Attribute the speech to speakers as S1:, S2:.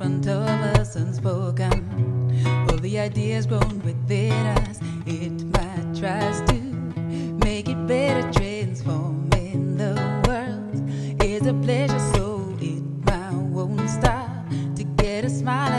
S1: front of us unspoken. All the ideas grown within us, it might tries to make it better, transforming the world is a pleasure, so it might won't stop to get a smile